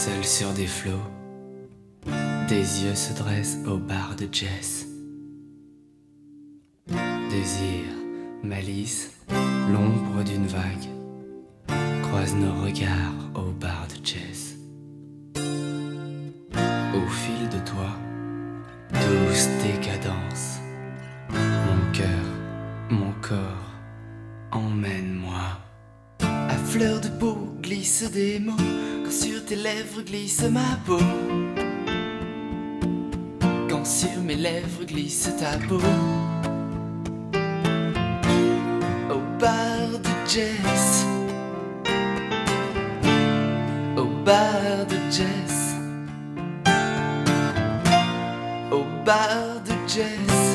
seul sur des flots, des yeux se dressent au bar de jazz. Désir, malice, l'ombre d'une vague croise nos regards au bar de jazz. Au fil de toi, douce décadence, mon cœur, mon corps, emmène-moi. À fleur de peau glissent des mots, quand sur tes lèvres glisse ma peau, quand sur mes lèvres glisse ta peau. Au bar de jazz, au bar de jazz, au bar de jazz,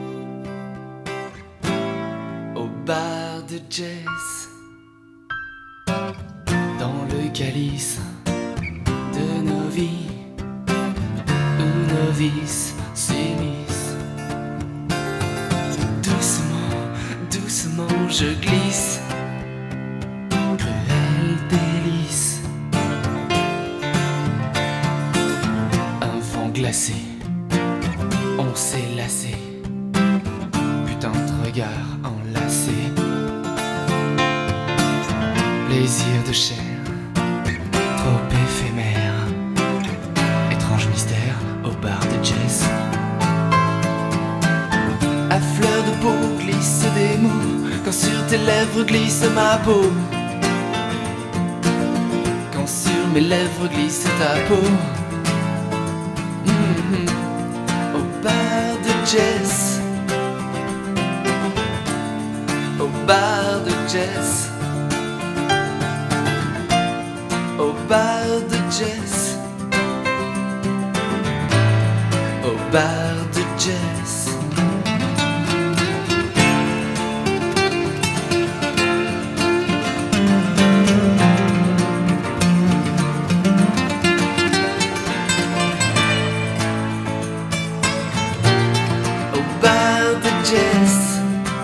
au bar de jazz. Dans le calice de nos vies, où nos vices s'unissent, doucement, doucement je glisse, cruel délice. Un vent glacé, on s'est lassé, putain de regard enlacé. Plaisir de chair, trop éphémère, étrange mystère au bar de jazz. À fleur de peau glissent des mots, quand sur tes lèvres glisse ma peau, quand sur mes lèvres glisse ta peau. Au bar de jazz, au bar de jazz, au bar de jazz, au bar de jazz. Au bar de jazz,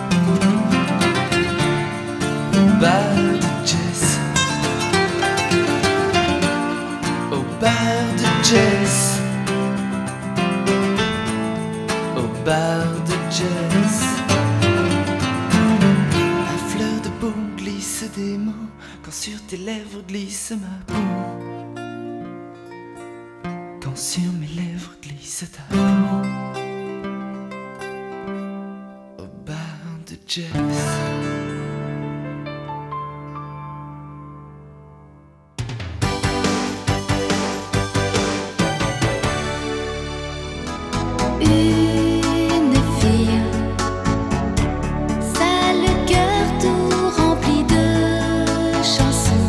au bar de jazz, au bar de jazz, au bar de jazz. À fleur de peau glisse des mots, quand sur tes lèvres glisse ma peau, quand sur mes lèvres glisse ta peau. Au bar de jazz. Une fille, ça a le cœur tout rempli de chansons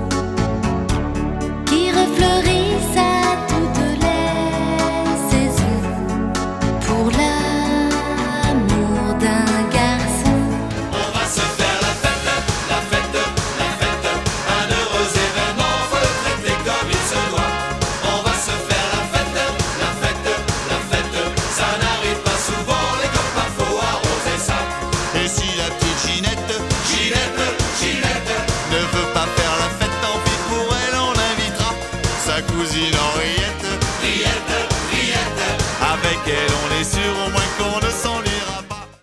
qui refleurissent à toutes les saisons pour l'amour d'un garçon. On va se faire la fête, la fête, la fête. Un heureux événement, faut le traiter comme il se doit. On va se faire la fête, la fête, la fête. Ça n'arrive pas souvent, les copains, faut arroser ça. Et si la petite Ginette, Ginette, Ginette ne veut pas faire la fête, tant pis pour elle, on invitera sa cousine Henriette, Henriette, Henriette. Avec elle, on est sûr au moins